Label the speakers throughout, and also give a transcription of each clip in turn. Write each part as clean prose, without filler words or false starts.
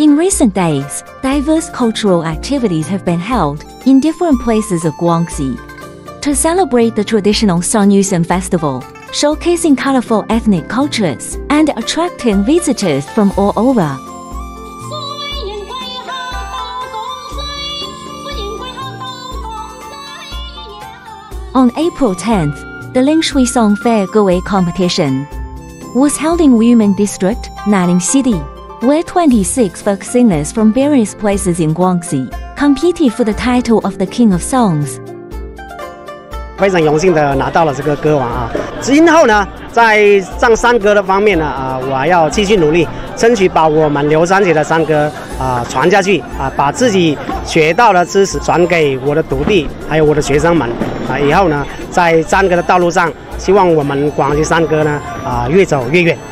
Speaker 1: In recent days, diverse cultural activities have been held in different places of Guangxi to celebrate the traditional Sanyuesan festival, showcasing colorful ethnic cultures and attracting visitors from all over. On April 10th, the Lingshui Song Fair Gowei competition was held in Wuyumen District, Nanning City, where 26 folk singers from various places in Guangxi competed for the title of the King of Songs.
Speaker 2: 非常荣幸的拿到了这个歌王啊！今后呢，在唱山歌的方面呢，我还要继续努力，争取把我们刘三姐的山歌传下去啊，把自己学到的知识传给我的徒弟，还有我的学生们啊。以后呢，在山歌的道路上，希望我们广西山歌呢越走越远。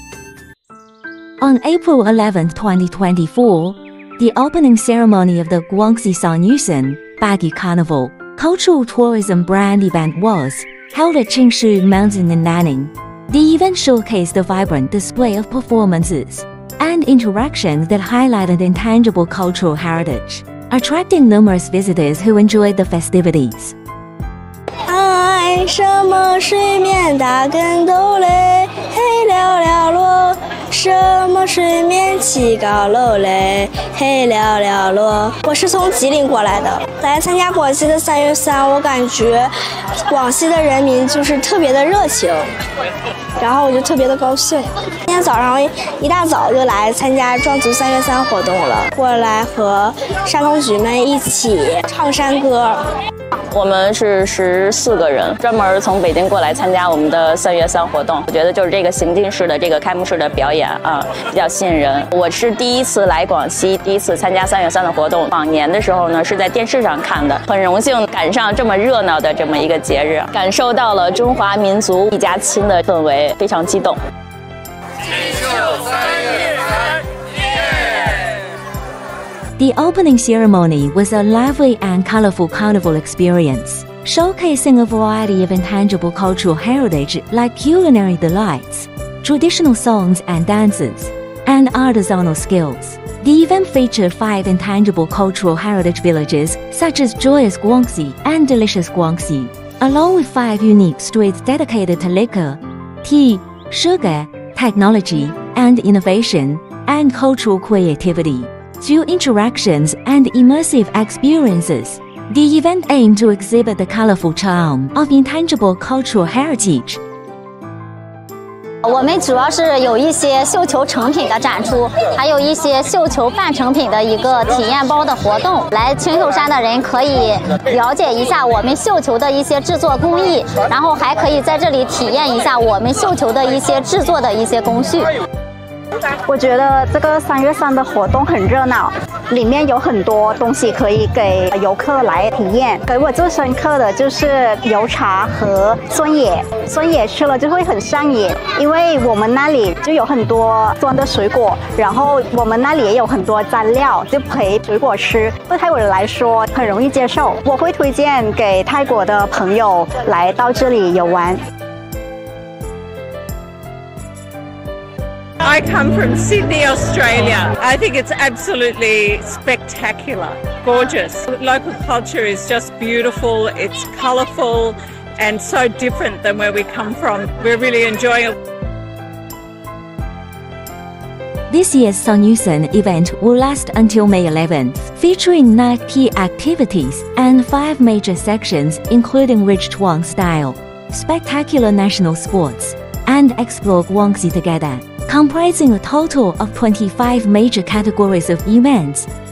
Speaker 1: On April 11th, 2024, the opening ceremony of the Guangxi Sanyuesan Baggy Carnival cultural tourism brand event was held at Qingshu Mountain in Nanning. The event showcased a vibrant display of performances and interactions that highlighted intangible cultural heritage, attracting numerous visitors who enjoyed the festivities.
Speaker 3: 爱什么水面打跟斗嘞，黑了了落。什么水面起高楼嘞，黑了了落。我是从吉林过来的，来参加广西的3月3，我感觉广西的人民就是特别的热情，然后我就特别的高兴。今天早上一大早就来参加壮族3月3活动了，过来和山东局们一起唱山歌。
Speaker 4: 我们是14个人，专门从北京过来参加我们的3月3活动。我觉得就是这个行进式的这个开幕式的表演啊，比较吸引人。我是第一次来广西，第一次参加3月3的活动。往年的时候呢，是在电视上看的，很荣幸赶上这么热闹的这么一个节日，感受到了中华民族一家亲的氛围，非常激动。
Speaker 1: The opening ceremony was a lively and colorful carnival experience, showcasing a variety of intangible cultural heritage like culinary delights, traditional songs and dances, and artisanal skills. The event featured 5 intangible cultural heritage villages such as Joyous Guangxi and Delicious Guangxi, along with 5 unique streets dedicated to liquor, tea, sugar, technology, and innovation, and cultural creativity. Through interactions and immersive experiences, the event aimed to exhibit the colorful charm of intangible cultural heritage.
Speaker 5: 我们主要是有一些绣球成品的展出，还有一些绣球半成品的一个体验包的活动。来青秀山的人可以了解一下我们绣球的一些制作工艺，然后还可以在这里体验一下我们绣球的一些制作的一些工序。
Speaker 6: 我觉得这个3月3的活动很热闹，里面有很多东西可以给游客来体验。给我最深刻的就是油茶和酸野，酸野吃了就会很上瘾，因为我们那里就有很多酸的水果，然后我们那里也有很多蘸料，就配水果吃，对泰国人来说很容易接受。我会推荐给泰国的朋友来到这里游玩。
Speaker 7: I come from Sydney, Australia. I think it's absolutely spectacular, gorgeous. Local culture is just beautiful, it's colourful and so different than where we come from. We're really enjoying it.
Speaker 1: This year's Sanyuesan event will last until May 11th, featuring 9 key activities and 5 major sections including rich Zhuang style, spectacular national sports, and Explore Guangxi Together, comprising a total of 25 major categories of events